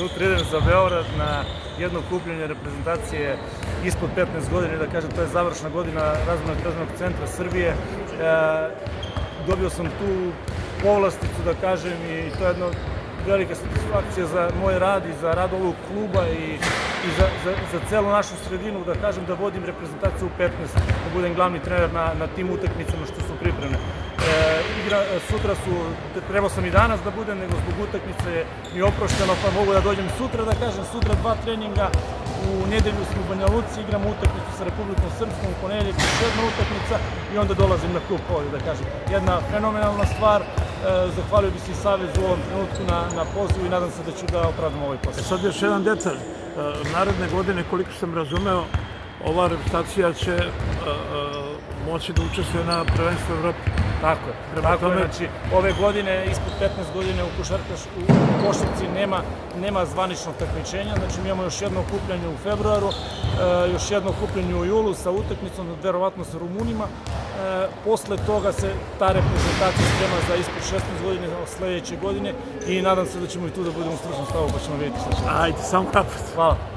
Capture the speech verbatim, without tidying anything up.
sutra idem za Beograd na jedno okupljanje reprezentacije ispod petnaest godina, da kažem, to je završna godina Razvojnog trenerskog centra Srbije. Dobio sam tu povlasticu, da kažem, i to je jedna velika satisfakcija za moj rad i za rad ovog kluba i za celu našu sredinu, da kažem, da vodim reprezentaciju u petnaest, da budem glavni trener na tim utakmicama što su pripremne. Sutra su, trebao sam i danas da budem, nego zbog utakmice je mi oprošteno, pa mogu da dođem sutra, da kažem, sutra dva treninga, u nedelju smo u Banja Luci, igramo utakmicu sa Republikom Srpskom, u ponedeljak još jedna utakmica i onda dolazim na kup ovdje, da kažem. Jedna fenomenalna stvar, zahvalio bi se i Savezu u ovom trenutku na pozivu i nadam se da ću da opravdam ovaj posao. Sad još jedan detalj, naredne godine, koliko sam razumeo, ova reprezentacija će moći da učestvuje na prvenstvu Evrope. Tako je, tako je, znači ove godine, ispod petnaest godine u košarci nema zvaničnog takmičenja, znači mi imamo još jedno okupljanje u februaru, još jedno okupljanje u julu sa utakmicom, verovatno sa Rumunima. Posle toga se ta reprezentacija sprema za ispod šesnaest godine sledeće godine i nadam se da ćemo i tu da budemo u stručnom stavu, pa ćemo vidjeti šta će. Ajde, samo napred. Hvala.